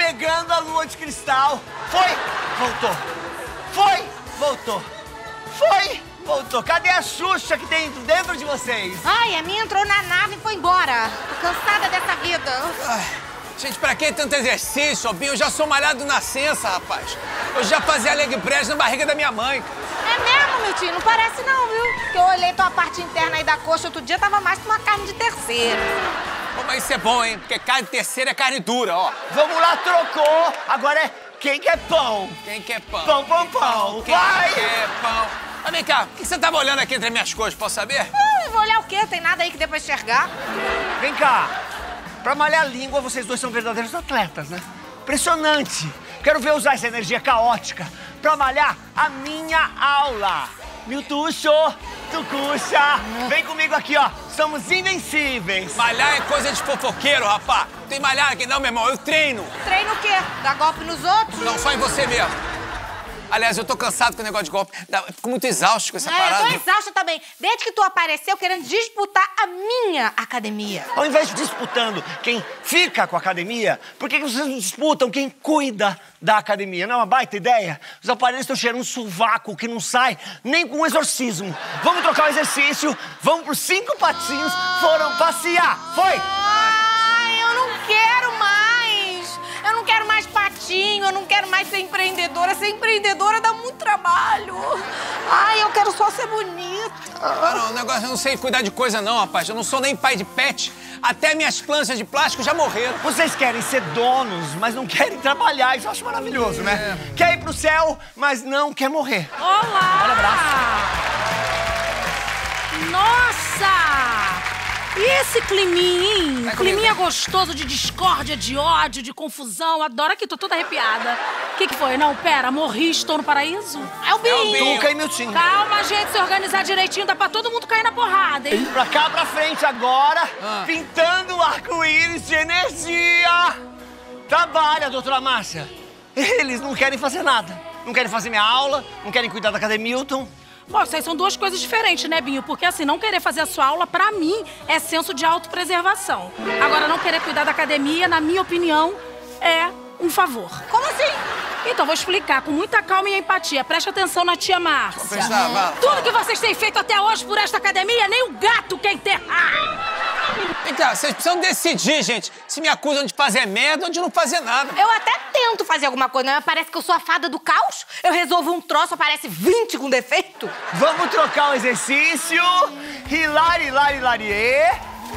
carregando a lua de cristal. Foi, voltou. Foi, voltou. Foi, voltou. Cadê a Xuxa que tem dentro de vocês? Ai, a minha entrou na nave e foi embora. Tô cansada dessa vida. Ai, gente, pra que tanto exercício, Binho? Eu já sou malhado de nascença, rapaz. Eu já fazia leg press na barriga da minha mãe. É mesmo, meu tio? Não parece não, viu? Porque eu olhei tua parte interna aí da coxa outro dia, tava mais que uma carne de terceira. Pô, mas isso é bom, hein? Porque carne terceira é carne dura, ó. Vamos lá, trocou. Agora é quem quer pão. Quem quer pão? Pão, pão, pão. Quem Vai! quer pão? Mas vem cá, o que você tava olhando aqui entre as minhas coisas, posso saber? Eu vou olhar o quê? Tem nada aí que dê pra enxergar? Vem cá. Pra malhar a língua, vocês dois são verdadeiros atletas, né? Impressionante. Quero ver usar essa energia caótica pra malhar a minha aula. Miltuxo, Tucuxa, vem comigo aqui, ó. Somos invencíveis. Malhar é coisa de fofoqueiro, rapá. Não tem malhar aqui não, meu irmão. Eu treino. Treino o quê? Dá golpe nos outros? Não, só em você mesmo. Aliás, eu tô cansado com o negócio de golpe. Eu fico muito exausto com essa parada. Eu tô exausta também. Desde que tu apareceu querendo disputar a minha academia. Ao invés de disputando quem fica com a academia, por que vocês não disputam quem cuida da academia? Não é uma baita ideia? Os aparelhos estão cheirando um sovaco que não sai nem com um exorcismo. Vamos trocar o exercício, vamos pros 5 patinhos, foram passear. Foi! Ai, eu não quero mais. Eu não quero mais patinho, eu não quero mais ser empreendedora. Ser empreendedora dá muito trabalho. Ai, eu quero só ser bonita. Ah, não, o negócio, eu não sei cuidar de coisa não, rapaz. Eu não sou nem pai de pet. Até minhas plantas de plástico já morreram. Vocês querem ser donos, mas não querem trabalhar. Isso eu acho maravilhoso, né? Quer ir pro céu, mas não quer morrer. Olá! Olha o braço. Nossa! E esse climinha, hein? Vai Climinha comigo. gostoso de discórdia, de ódio, de confusão. Adoro aqui, tô toda arrepiada. O que foi? Não, pera, morri, estou no paraíso? É o Binho. Tuca e Miltinho. Calma, gente, se organizar direitinho, dá pra todo mundo cair na porrada, hein? Pra cá, pra frente agora, pintando o arco-íris de energia. Trabalha, doutora Márcia. Eles não querem fazer nada. Não querem fazer minha aula, não querem cuidar da Cadê Milton. Pô, isso aí são duas coisas diferentes, né, Binho? Porque, assim, não querer fazer a sua aula, pra mim, é senso de autopreservação. Agora, não querer cuidar da academia, na minha opinião, é um favor. Como assim? Então, vou explicar com muita calma e empatia. Preste atenção na tia Márcia. prestar, vai. Tudo que vocês têm feito até hoje por esta academia, nem o gato quer enterrar. Vem cá, vocês precisam decidir, gente, se me acusam de fazer merda ou de não fazer nada. Eu até tento fazer alguma coisa, mas parece que eu sou a fada do caos. Eu resolvo um troço, aparece 20 com defeito. Vamos trocar o exercício. Hilari, hilari, hilarie.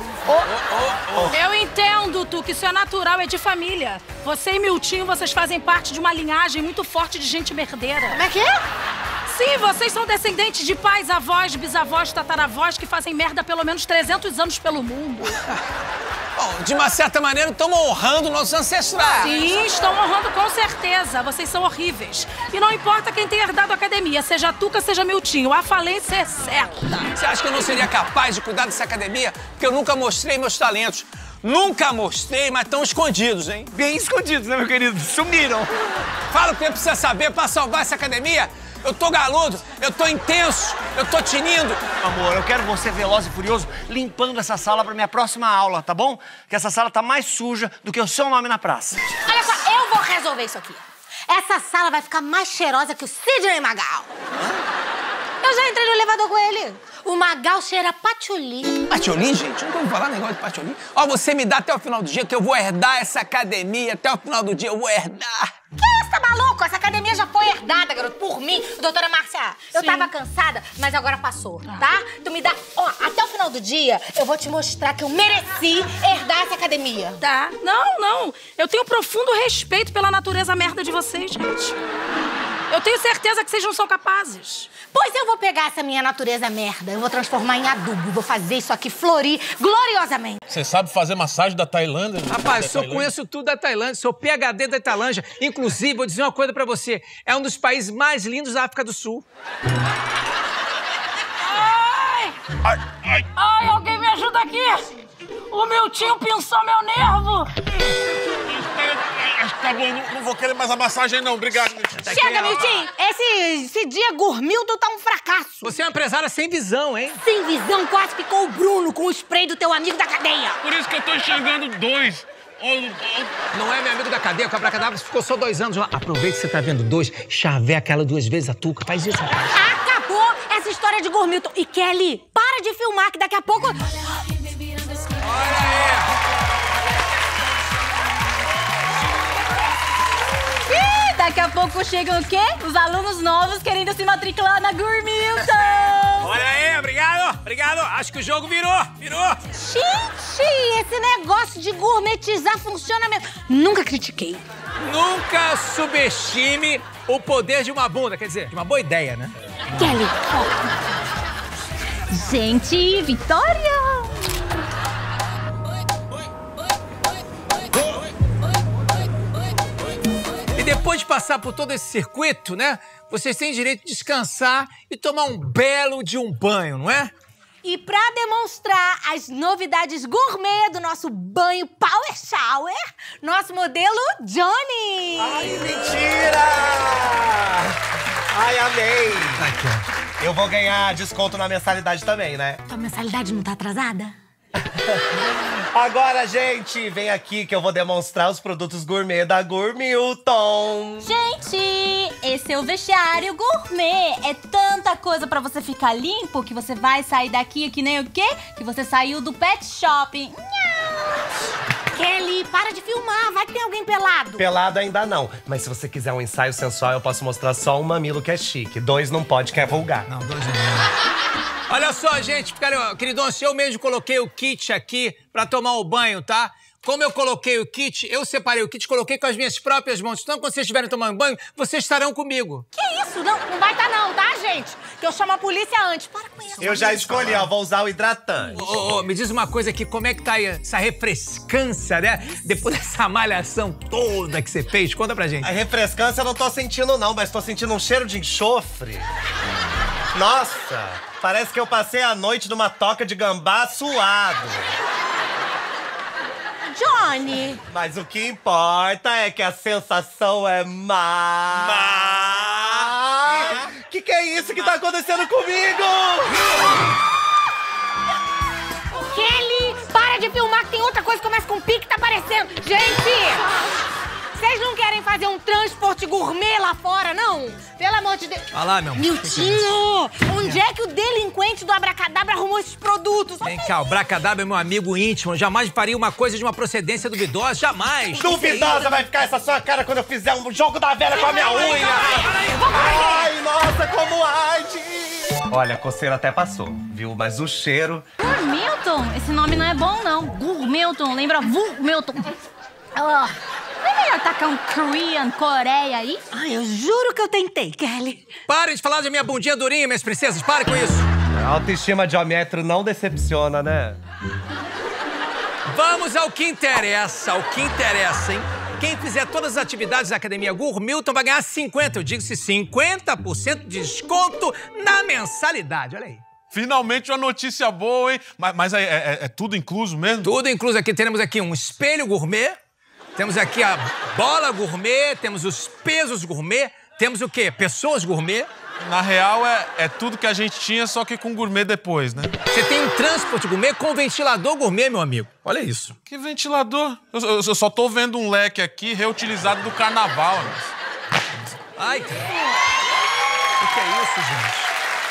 Eu entendo, Tu, que isso é natural, é de família. Você e Miltinho, vocês fazem parte de uma linhagem muito forte de gente merdeira. Como é que é? Sim, vocês são descendentes de pais, avós, bisavós, tataravós que fazem merda há pelo menos 300 anos pelo mundo. Bom, de uma certa maneira, estamos honrando nossos ancestrais. Sim, estão honrando com certeza. Vocês são horríveis. E não importa quem tenha herdado a academia, seja Tuca, seja Miltinho, a falência é certa. Você acha que eu não seria capaz de cuidar dessa academia? Porque eu nunca mostrei meus talentos. Nunca mostrei, mas estão escondidos, hein? Bem escondidos, né, meu querido? Sumiram. Fala o que precisa saber pra salvar essa academia. Eu tô galudo, eu tô intenso, eu tô tinindo. Amor, eu quero você veloz e furioso limpando essa sala pra minha próxima aula, tá bom? Que essa sala tá mais suja do que o seu nome na praça. Olha só, eu vou resolver isso aqui. Essa sala vai ficar mais cheirosa que o Sidney Magal. Eu já entrei no elevador com ele. O Magal cheira patchouli. Patchouli, gente? Nunca ouvi falar negócio de patchouli. Ó, você me dá até o final do dia que eu vou herdar essa academia. Até o final do dia eu vou herdar. Que isso, tá maluco? Essa academia já foi herdada, garoto, por mim. Doutora Márcia, eu tava cansada, mas agora passou, tá? Tu me dá... Ó, até o final do dia, eu vou te mostrar que eu mereci herdar essa academia. Tá? Não. Eu tenho profundo respeito pela natureza merda de vocês, gente. Eu tenho certeza que vocês não são capazes. Pois eu vou pegar essa minha natureza merda, eu vou transformar em adubo, vou fazer isso aqui florir gloriosamente. Você sabe fazer massagem da Tailândia? Rapaz, eu conheço tudo da Tailândia, sou PhD da Tailândia. Inclusive, vou dizer uma coisa pra você, é um dos países mais lindos da África do Sul. Ai, alguém me ajuda aqui! O Miltinho pinçou meu nervo! Acho que tá bom, não vou querer mais a massagem não, obrigado. Chega, Miltinho! Esse dia Gormildo tá um fracasso. Você é uma empresária sem visão, hein? Sem visão, quase ficou o Bruno com o spray do teu amigo da cadeia. Por isso que eu tô enxergando 2. Não é meu amigo da cadeia, com a Abracadabra ficou só 2 anos. Aproveita que você tá vendo 2, chaveca aquela 2 vezes a tuca. Faz isso, rapaz. Acabou essa história de Gormilton. E Kelly, para de filmar que daqui a pouco... Olha aí! Ih, daqui a pouco chegam o quê? Os alunos novos querendo se matricular na Gormilton. Olha aí, obrigado, obrigado. Acho que o jogo virou. Gente, esse negócio de gourmetizar funciona mesmo. Nunca critiquei. Nunca subestime o poder de uma bunda, quer dizer, de uma boa ideia, né? Kelly, Gente, vitória! E depois de passar por todo esse circuito, né? Vocês têm direito de descansar e tomar um belo de um banho, não é? E pra demonstrar as novidades gourmet do nosso banho Power Shower, nosso modelo Johnny! Ai, mentira! Ai, amei! Aqui, ó. Eu vou ganhar desconto na mensalidade também, né? Tua mensalidade não tá atrasada? Agora, gente, vem aqui que eu vou demonstrar os produtos gourmet da Gormilton. Gente, esse é o vestiário gourmet. É tanta coisa pra você ficar limpo que você vai sair daqui que nem o quê? Que você saiu do pet shopping. Kelly, para de filmar. Vai que tem alguém pelado. Pelado ainda não, mas se você quiser um ensaio sensual, eu posso mostrar só um mamilo que é chique. 2 não pode, que é vulgar. Não, 2 não. Olha só, gente, queridonce, eu mesmo coloquei o kit aqui pra tomar o banho, tá? Como eu coloquei o kit, eu separei o kit, coloquei com as minhas próprias mãos. Então, quando vocês estiverem tomando banho, vocês estarão comigo. Que isso? Não vai estar não, tá, gente? Que eu chamo a polícia antes. Para com isso. Eu já escolhi, ó, vou usar o hidratante. Me diz uma coisa aqui, como é que tá aí essa refrescância, né? Depois dessa malhação toda que você fez, conta pra gente. A refrescância eu não tô sentindo não, mas tô sentindo um cheiro de enxofre. Nossa, parece que eu passei a noite numa toca de gambá suado. Johnny! Mas o que importa é que a sensação é má. Que é isso que tá acontecendo comigo? Kelly, para de filmar que tem outra coisa que começa com P que tá aparecendo. Gente, vocês não querem fazer um transporte gourmet lá fora, não? Pelo amor de Deus. Olha lá, meu amor. Miltinho, onde é que o delinquente do Abracadabra arrumou esses produtos? Vem cá, o Abracadabra é meu amigo íntimo. Eu jamais faria uma coisa de uma procedência duvidosa, jamais. Duvidosa vai ficar essa sua cara quando eu fizer um jogo da velha com a minha unha. Ai, nossa, como arde. Olha, a coceira até passou, viu? Mas o cheiro... Gormilton? Esse nome não é bom, não. Gormilton, lembra Vulmilton. Não é melhor tacar um Korean, Coreia aí? Ai, eu juro que eu tentei, Kelly. Parem de falar da minha bundinha durinha, minhas princesas. Parem com isso. A autoestima de Ometro não decepciona, né? Vamos ao que interessa, hein? Quem fizer todas as atividades da Academia Gormilton vai ganhar 50% de desconto na mensalidade. Olha aí. Finalmente uma notícia boa, hein? Mas é tudo incluso mesmo? Tudo incluso aqui. Temos aqui um espelho gourmet, temos aqui a bola gourmet, temos os pesos gourmet, temos o quê? Pessoas gourmet. Na real, é tudo que a gente tinha, só que com gourmet depois, né? Você tem um transporte gourmet com ventilador gourmet, meu amigo. Olha isso. Que ventilador? Eu só tô vendo um leque aqui reutilizado do carnaval, né? Ai, cara. O que é isso, gente?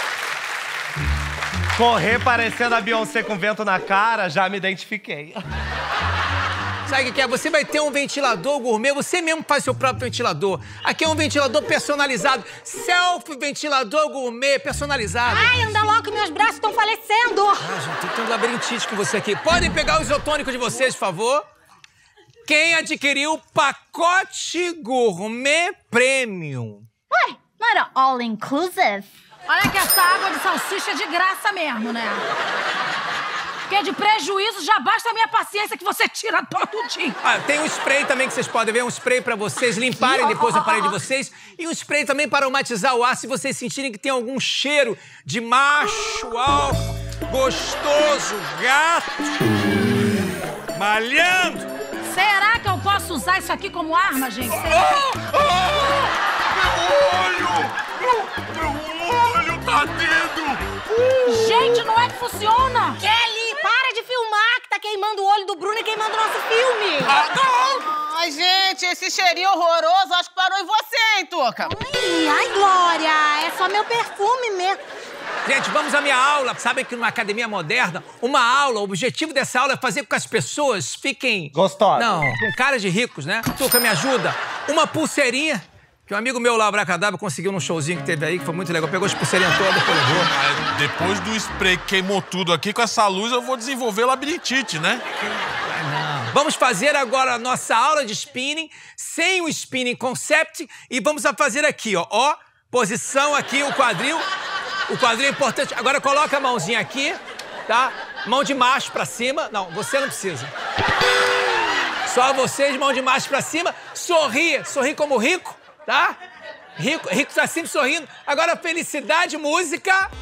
Correr parecendo a Beyoncé com vento na cara, já me identifiquei. Sabe o que é? Você vai ter um ventilador gourmet, você mesmo faz seu próprio ventilador. Aqui é um ventilador personalizado. Self-ventilador gourmet personalizado. Ai, anda logo que meus braços estão falecendo. Ah, gente, tô tendo labirintite com você aqui. Podem pegar o isotônico de vocês, por favor? Quem adquiriu o pacote gourmet premium? Ué, não era all inclusive? Olha que essa água de salsicha é de graça mesmo, né? Porque de prejuízo já basta a minha paciência que você tira todo dia. Ah, tem um spray também que vocês podem ver, um spray pra vocês limparem depois o aparelho de vocês. E um spray também para aromatizar o ar se vocês sentirem que tem algum cheiro de macho alto, gostoso, gato, malhando. Será que eu posso usar isso aqui como arma, gente? Meu olho tá ardendo! Gente, não é que funciona! Kelly, para de filmar que tá queimando queimando o olho do Bruno e queimando o nosso filme. Ah, não! Ai, gente, esse cheirinho horroroso acho que parou em você, hein, Tuca? Ai, Glória, é só meu perfume mesmo. Gente, vamos à minha aula. Sabem que numa academia moderna, uma aula, o objetivo dessa aula é fazer com que as pessoas fiquem... Gostosa. Não, com cara de ricos, né? Tuca, me ajuda. Uma pulseirinha, que um amigo meu lá, o Abracadabra, conseguiu num showzinho que teve aí, que foi muito legal. Pegou as pulseirinhas todas, depois levou. Mas depois do spray que queimou tudo aqui, com essa luz eu vou desenvolver labirintite, né? Não. Vamos fazer agora a nossa aula de spinning, sem o spinning concept, e vamos fazer aqui, ó. Ó, posição aqui, o quadril. O quadril é importante. Agora coloca a mãozinha aqui, tá? Mão de macho pra cima. Não, você não precisa. Só vocês, mão de macho pra cima. Sorri, sorri como rico, tá? Rico tá sempre sorrindo. Agora felicidade, música.